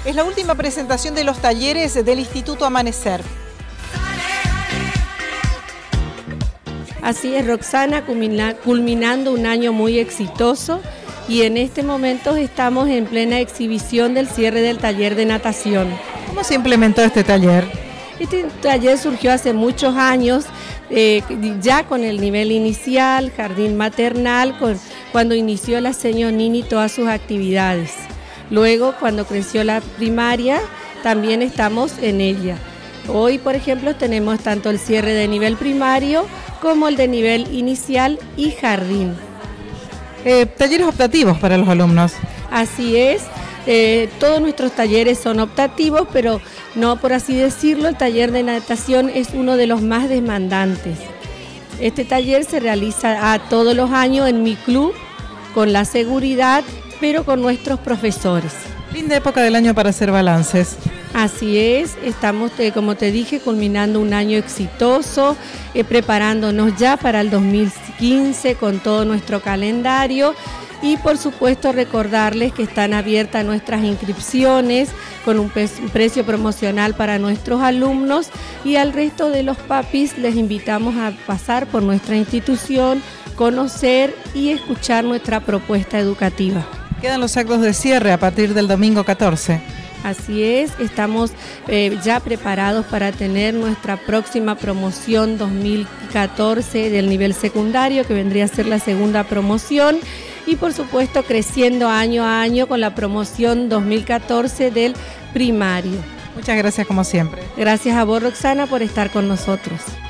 Es la última presentación de los talleres del Instituto Amanecer. Así es, Roxana, culminando un año muy exitoso y en este momento estamos en plena exhibición del cierre del taller de natación. ¿Cómo se implementó este taller? Este taller surgió hace muchos años, ya con el nivel inicial, jardín maternal, cuando inició la señora Nini todas sus actividades. Luego, cuando creció la primaria, también estamos en ella. Hoy, por ejemplo, tenemos tanto el cierre de nivel primario como el de nivel inicial y jardín. Talleres optativos para los alumnos. Así es, todos nuestros talleres son optativos, pero no por así decirlo, el taller de natación es uno de los más demandantes. Este taller se realiza todos los años en mi club, con la seguridad, pero con nuestros profesores. Linda época del año para hacer balances. Así es, estamos, como te dije, culminando un año exitoso, preparándonos ya para el 2015 con todo nuestro calendario y por supuesto recordarles que están abiertas nuestras inscripciones con un precio promocional para nuestros alumnos y al resto de los papis les invitamos a pasar por nuestra institución, conocer y escuchar nuestra propuesta educativa. Quedan los actos de cierre a partir del domingo 14. Así es, estamos ya preparados para tener nuestra próxima promoción 2014 del nivel secundario, que vendría a ser la segunda promoción, y por supuesto creciendo año a año con la promoción 2014 del primario. Muchas gracias como siempre. Gracias a vos, Roxana, por estar con nosotros.